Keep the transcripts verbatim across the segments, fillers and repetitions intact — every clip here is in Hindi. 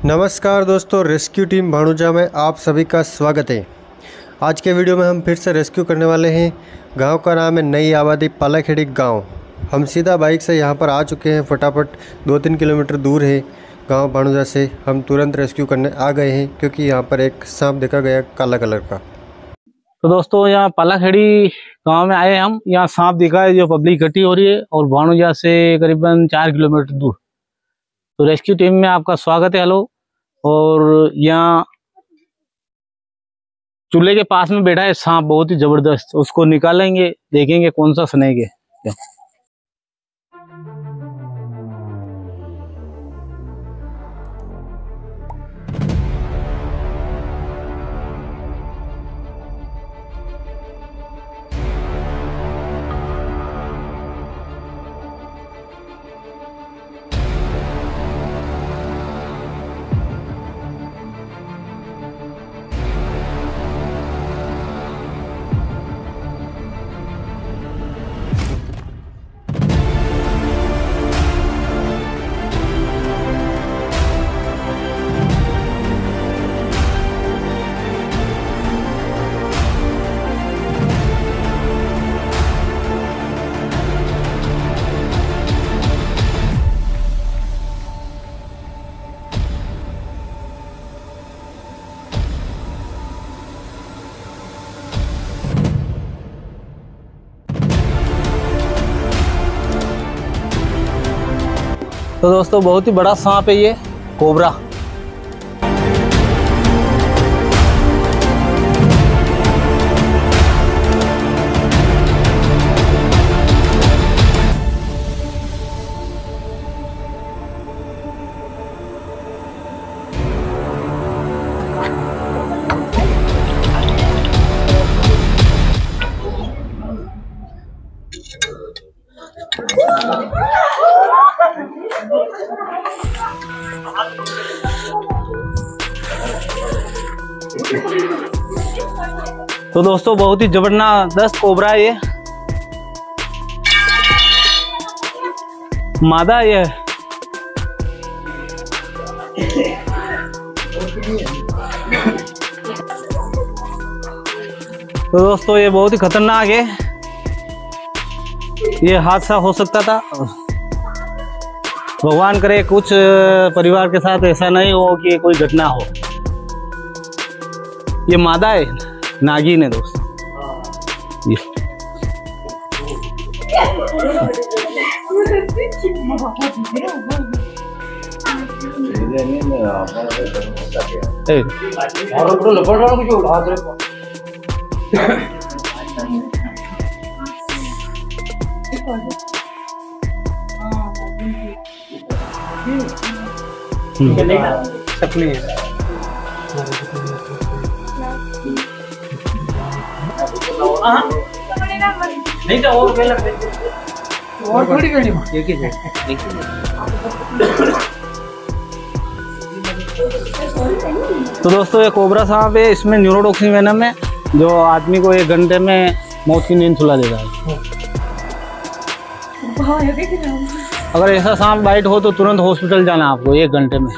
नमस्कार दोस्तों, रेस्क्यू टीम भाणुजा में आप सभी का स्वागत है। आज के वीडियो में हम फिर से रेस्क्यू करने वाले हैं। गांव का नाम है नई आबादी पालाखेड़ी गांव। हम सीधा बाइक से यहां पर आ चुके हैं। फटाफट दो तीन किलोमीटर दूर है गांव भाणुजा से। हम तुरंत रेस्क्यू करने आ गए हैं क्योंकि यहां पर एक सांप देखा गया काला कलर का। तो दोस्तों यहाँ पालाखेड़ी गांव में आए हम। यहाँ सांप दिखा है जो पब्लिक इकट्ठी हो रही है और भाणुजा से करीबन चार किलोमीटर दूर। तो रेस्क्यू टीम में आपका स्वागत है। हेलो। और यहाँ चूल्हे के पास में बैठा है सांप, बहुत ही जबरदस्त। उसको निकालेंगे, देखेंगे कौन सा स्नेक है। तो दोस्तों बहुत ही बड़ा सांप है ये, कोबरा। तो दोस्तों बहुत ही जबरदस्त कोबरा है ये, मादा ये। तो दोस्तों ये बहुत ही खतरनाक है। ये हादसा हो सकता था। भगवान करे कुछ परिवार के साथ ऐसा नहीं हो कि कोई घटना हो। ये मादा है, नागिन है दोस्त। ये सकली है। नहीं तो और पहले और थोड़ी गाड़ी में एक ही तो दोस्तों ये कोबरा सांप है। इसमें न्यूरोटॉक्सिन वेनम है जो आदमी को एक घंटे में मौत की नींद सुला देता है। अगर ऐसा सांप बाइट हो तो तुरंत हॉस्पिटल जाना आपको एक घंटे में।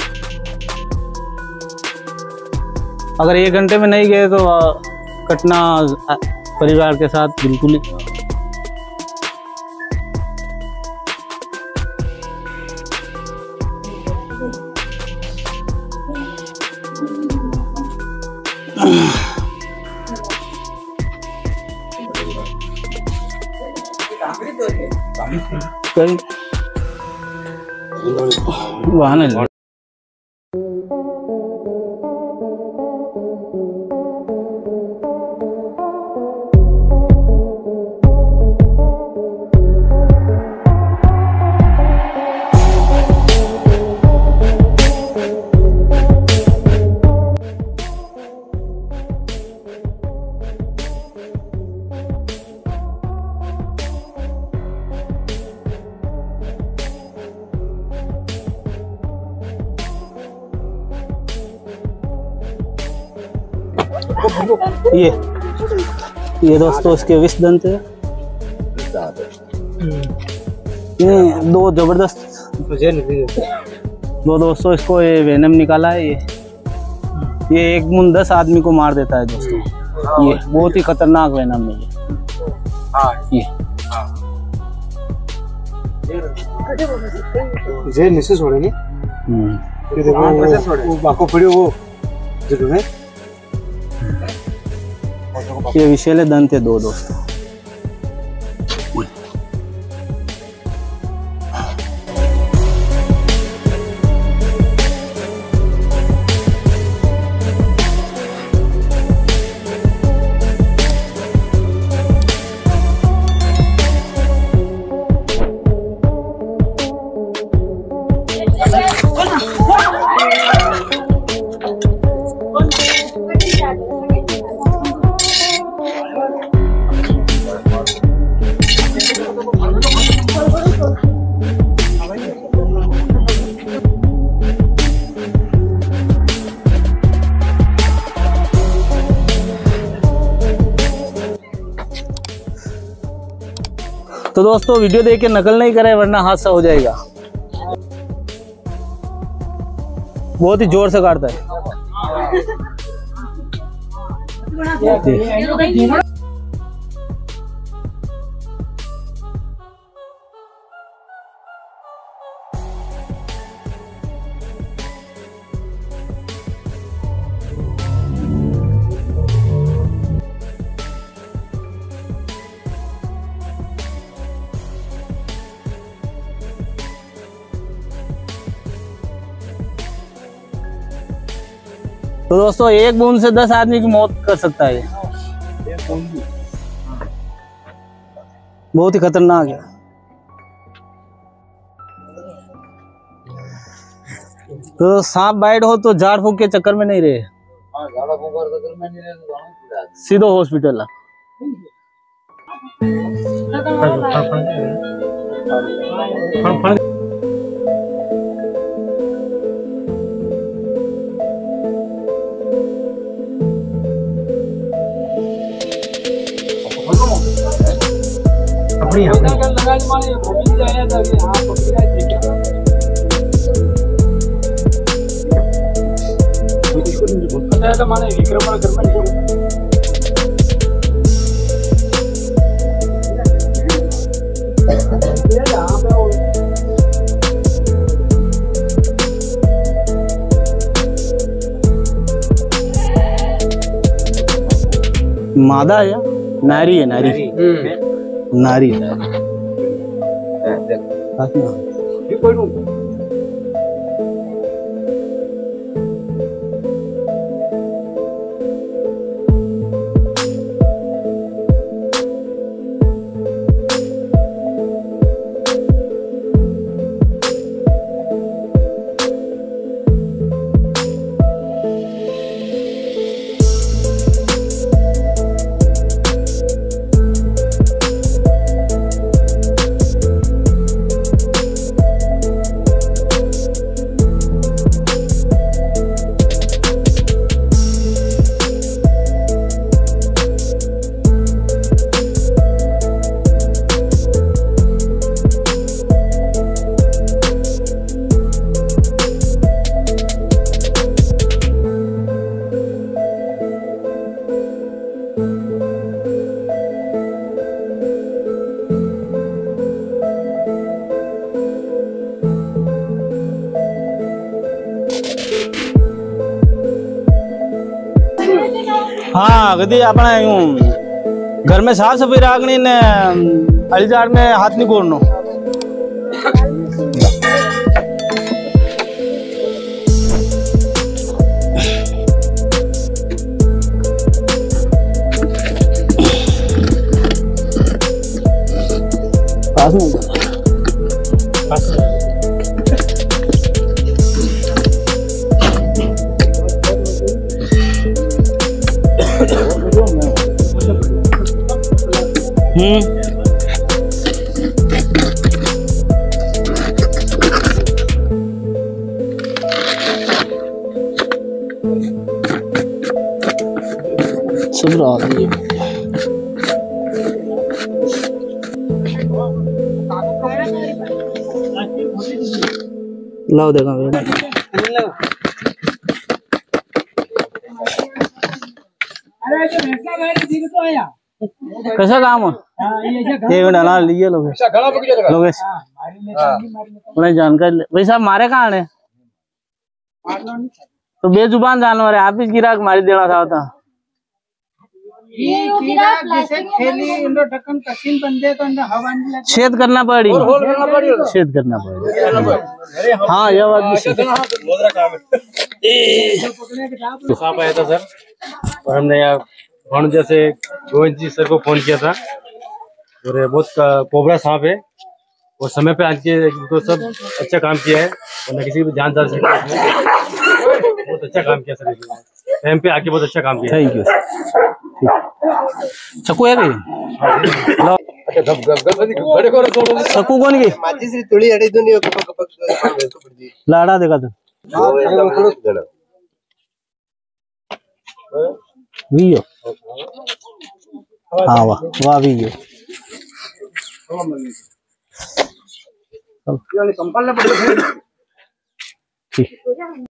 अगर एक घंटे में नहीं गए तो कटना परिवार के साथ बिल्कुल ही। वहाँ नहीं ये ये दोस्तों इसके विष दंत है। ये दो जबरदस्त दो दोस्तों इसको ये वेनम निकाला है। ये ये एक मुन दस आदमी को मार देता है दोस्तों। ये बहुत ही खतरनाक वेनम है ये। ये नीचे छोड़ेंगे। ये देखो वो बाको पड़ी वो जरूर है। ये विशेले दंत है दो दोस्तों। तो दोस्तों वीडियो देख के नकल नहीं करें वरना हादसा हो जाएगा। बहुत ही जोर से काटता है। तो दोस्तों एक बूंद से दस आदमी की मौत कर सकता है। बहुत ही खतरनाक है। तो सांप बाइट हो तो झाड़ फूक के चक्कर में नहीं रहे, सीधो हॉस्पिटल। अपनी मादा है या नारी है? नारी नारी है। हाँ कदी अपना यूं घर में साफ सफाई राखनी ने अलीजाड़ में हाथ नहीं गोड़नो। पास नहीं हम्म सब रात है। लाओ देखा कैसा काम है डाला लीजिए लोग लोग जानकारी भाई साहब मारे कहाँ है तो बेजुबान जानवर है आप ही गिराक मारी देना था होता छेद करना पड़ी छेद करना पड़ी हाँ यह बात सांप आया था सर और हमने यहाँ भानुजा से गोविंद जी सर को फोन किया था और ये बहुत कोबरा सांप है और समय पे आज के तो सब अच्छा काम किया है और किसी भी जान जा सकता है बहुत अच्छा काम किया सर टाइम पे आके बहुत अच्छा काम किया थैंक यू चक्कू है भाई चक्कू कौन की लाड़ा देखा था वीयो हाँ वाह वाह वीयो ठीक